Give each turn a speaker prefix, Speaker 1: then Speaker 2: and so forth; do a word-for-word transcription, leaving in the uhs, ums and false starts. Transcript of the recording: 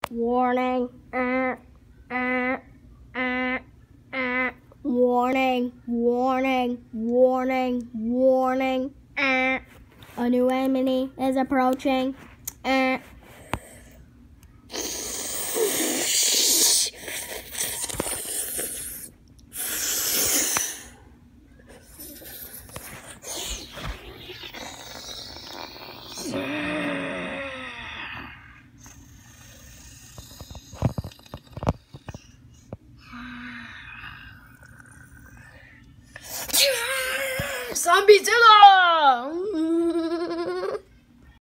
Speaker 1: Warning. Uh, uh, uh, uh. Warning. Warning. Warning. Warning. Uh. A new enemy is approaching. Uh.
Speaker 2: Zombie Zilla!